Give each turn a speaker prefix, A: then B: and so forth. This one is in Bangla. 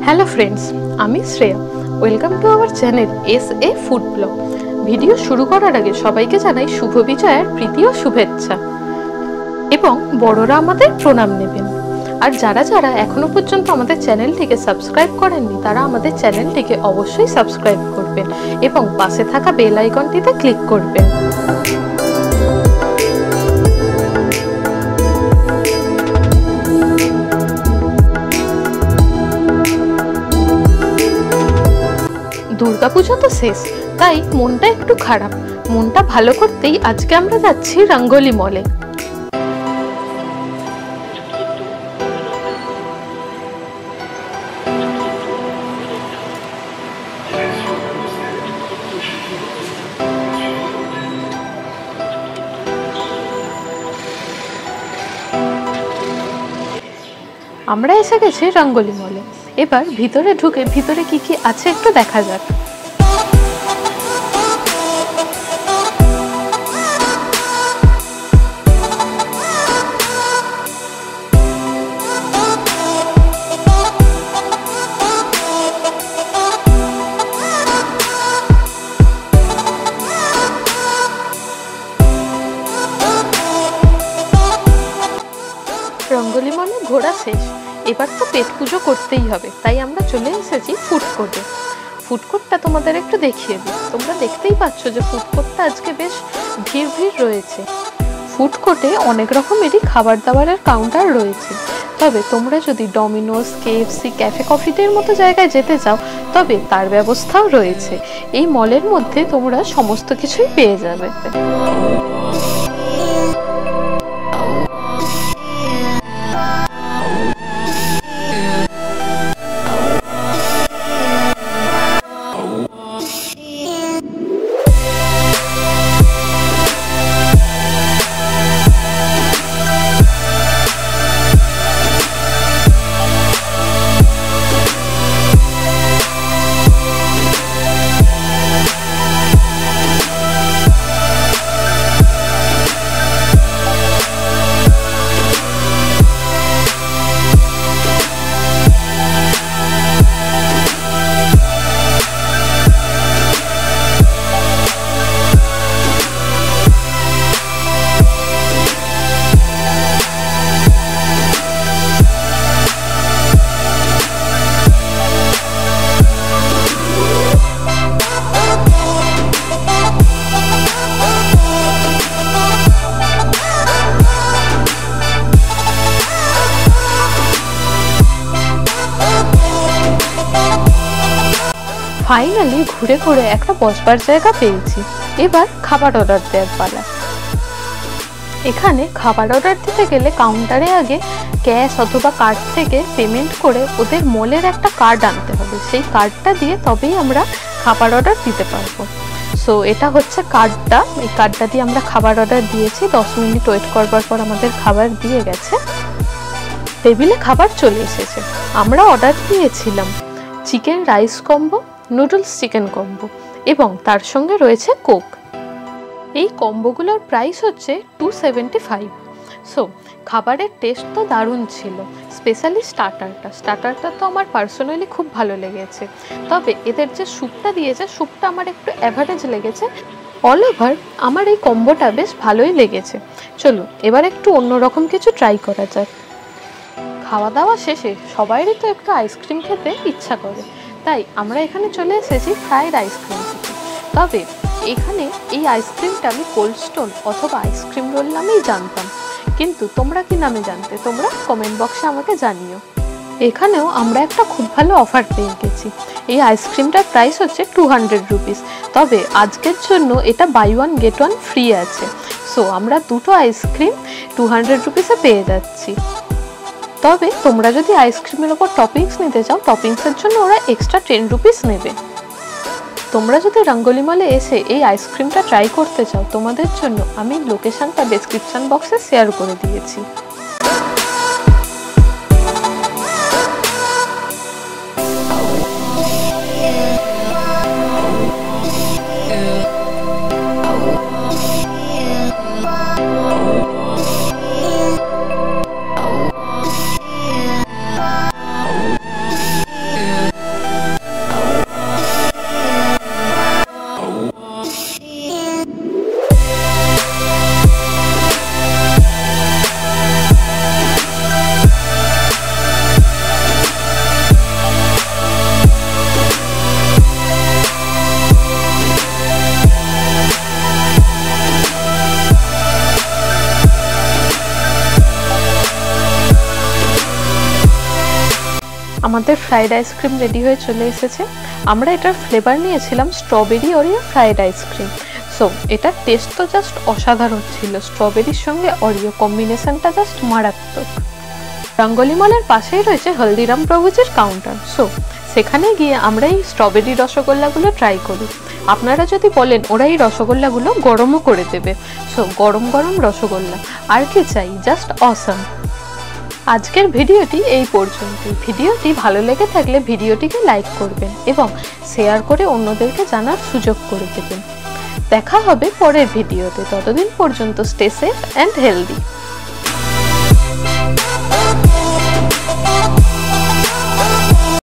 A: हेलो फ्रेंड्स आमी Shreya welcome to our channel S A food blog. Video शुरू करार आगे सबाइके जानाई शुभ विजयर प्रीति और शुभेच्छा एवं बड़ोरा आमादेर प्रणाम नेबेन। और जारा जारा एखोनो पर्यन्त आमादेर चैनलटिके सबस्क्राइब करेननि तारा आमादेर चैनलटिके अवश्यई सबस्क्राइब करबेन एवं पाशे थाका बेल आइकनटिते क्लिक करबेन। दुर्गा पूजा तो शेष ताई मनटा एकटू खराब। मनटा भालो करतेई आजके आमरा जाচ্ছি रंगोली मले। আমরা এসে গেছি রঙ্গোলি মলে। এবার ভিতরে ঢুকে ভিতরে কি কি আছে একটু দেখা যাক। रंगोली मले घोरा शेष एबार तो पेट पुजो करतेई हबे ताई आमरा चले एसेछि फूड कोर्टे। फूड कोर्टटा तोमादेर एकटु देखिए दिই। তোমরা দেখতেই পাচ্ছ যে ফুড কোর্টটা আজকে বেশ ভিড় রয়েছে। ফুড কোর্টে অনেক রকমেরই খাবার দাবারের কাউন্টার রয়েছে। তবে তোমরা যদি ডমিনোস কেএফসি ক্যাফে কফিটের মতো জায়গায় যেতে চাও তবে তার ব্যবস্থাও রয়েছে। এই মলের মধ্যে তোমরা সমস্ত কিছুই পেয়ে যাবে। फाइनली घुरे घुरे एक बसबार जैगा पेয়েছি। এবার খাবার অর্ডার দেওয়ার পালা। এখানে খাবার অর্ডার দিতে গেলে কাউন্টারে আগে ক্যাশ অথবা কার্ড থেকে পেমেন্ট করে ওদের মলের একটা কার্ড আনতে হবে। সেই কার্ডটা দিয়ে তবেই আমরা খাবার অর্ডার দিতে পারবো। সো এটা হচ্ছে কার্ডটা। এই কার্ডটা দিয়ে আমরা খাবার অর্ডার দিয়েছি। 10 মিনিট ওয়েট করবার পর আমাদের খাবার দিয়ে গেছে। টেবিলে খাবার চলে এসেছে। আমরা অর্ডার দিয়েছিলাম chicken rice combo, noodles chicken combo এবং তার সঙ্গে রয়েছে কোক। এই কম্বোগুলোর প্রাইস হচ্ছে 275। সো খাবারের টেস্ট তো দারুণ ছিল। স্পেশালি স্টার্টারটা তো আমার পার্সোনালি খুব ভালো লেগেছে। তবে এদের যে স্যুপটা দিয়েছে স্যুপটা আমার একটু অ্যাভারেজ লেগেছে। অল ওভার আমার এই কম্বোটা বেশ ভালোই লেগেছে। চলো এবার একটু অন্যরকম কিছু ট্রাই করা যাক। খাওয়া দাওয়া শেষে সবাইরই তো একটু আইসক্রিম খেতে ইচ্ছা করে, তাই আমরা এখানে চলে এসেছি ফ্রাইড আইসক্রিম খেতে। তবে এখানে এই আইসক্রিমটা আমি কোল্ডস্টোন অথবা আইসক্রিম রোল নামেই জানতাম, কিন্তু তোমরা কি নামে জানতে তোমরা কমেন্ট বক্সে আমাকে জানিও। এখানেও আমরা একটা খুব ভালো অফার পেয়ে গেছি। এই আইসক্রিমটার প্রাইস হচ্ছে 200 রুপিস। তবে আজকের জন্য এটা buy one get one free আছে। সো আমরা দুটো আইসক্রিম 200 রুপিসে পেয়ে যাচ্ছি। তবে তোমরা যদি আইসক্রিমের উপর টপিংস নিতে চাও টপিংসের জন্য ওরা এক্সট্রা 10 রুপিস নেবে। তোমরা যদি রঙ্গোলি মলে এসে এই আইসক্রিমটা ট্রাই করতে চাও তোমাদের জন্য আমি লোকেশনটা ডেসক্রিপশন বক্সে শেয়ার করে দিয়েছি। আমাদের ফ্রাইড আইসক্রিম রেডি হয়ে চলে এসেছে। আমরা এটার ফ্লেভার নিয়েছিলাম strawberry Oreo fried ice cream. So এটার টেস্ট তো জাস্ট অসাধারণ ছিল, স্ট্রবেরির সঙ্গে অরিও কম্বিনেশনটা জাস্ট মারাত্মক। রঙ্গলি মলের পাশেই রয়েছে হলদিরাম প্রভুজির কাউন্টার। সো সেখানে গিয়ে আমরা এই স্ট্রবেরি রসগোল্লাগুলো ট্রাই করি। আপনারা যদি বলেন ওরা এই রসগোল্লাগুলো গরমও করে দেবে। সো গরম গরম রসগোল্লা, আর কি চাই, জাস্ট অসাম। আজকের ভিডিওটি এই পর্যন্তই। ভিডিওটি ভালো লেগে থাকলে ভিডিওটিকে লাইক করবেন এবং শেয়ার করে অন্যদেরকে জানার সুযোগ করে দেবেন। দেখা হবে পরের ভিডিওতে, ততদিন পর্যন্ত স্টে সেফ অ্যান্ড হেলদি।